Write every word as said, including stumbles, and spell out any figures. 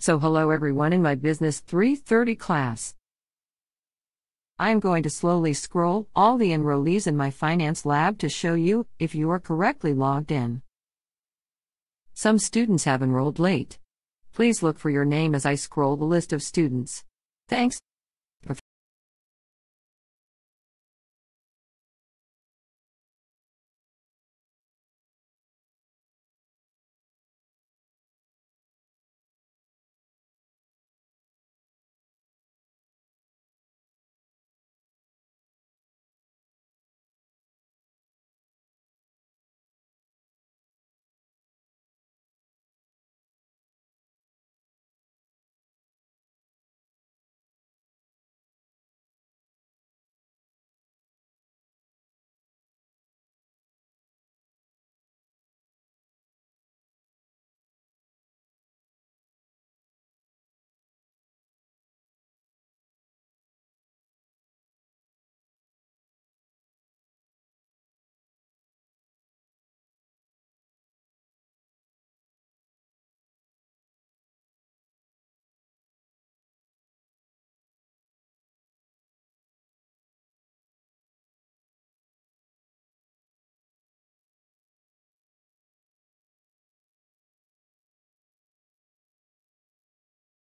So hello everyone in my Business three thirty class. I am going to slowly scroll all the enrollees in my finance lab to show you if you are correctly logged in. Some students have enrolled late. Please look for your name as I scroll the list of students. Thanks.